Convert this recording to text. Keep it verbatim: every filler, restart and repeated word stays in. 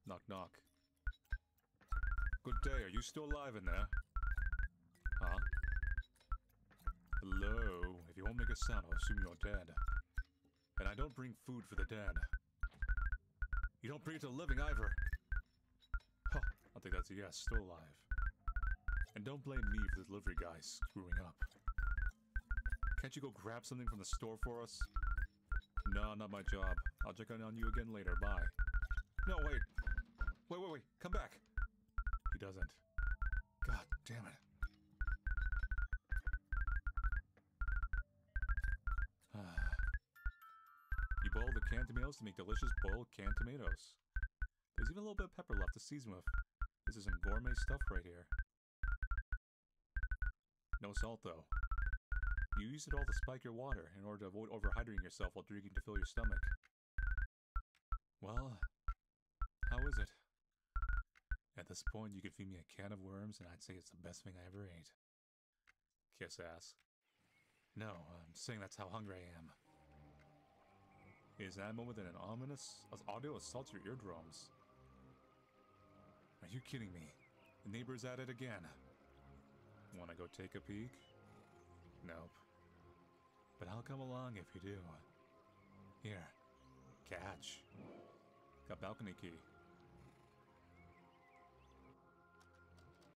Knock, knock. Good day, are you still alive in there? Huh? Hello? If you won't make a sound, I'll assume you're dead. And I don't bring food for the dead. You don't bring it to the living either. Huh, I'll think that's a yes, still alive. And don't blame me for the delivery guy screwing up. Can't you go grab something from the store for us? No, not my job. I'll check in on you again later, bye. No, wait. Wait, wait, wait, come back. He doesn't. God damn it. You boil the canned tomatoes to make delicious boiled canned tomatoes. There's even a little bit of pepper left to season with. This is some gourmet stuff right here. No salt, though. You use it all to spike your water in order to avoid overhydrating yourself while drinking to fill your stomach. Well, how is it? At this point, you could feed me a can of worms and I'd say it's the best thing I ever ate. Kiss ass. No, I'm saying that's how hungry I am. Is that moment in an ominous audio assaults your eardrums? Are you kidding me? The neighbor's at it again. Wanna go take a peek? Nope. But I'll come along if you do. Here, catch. Got balcony key.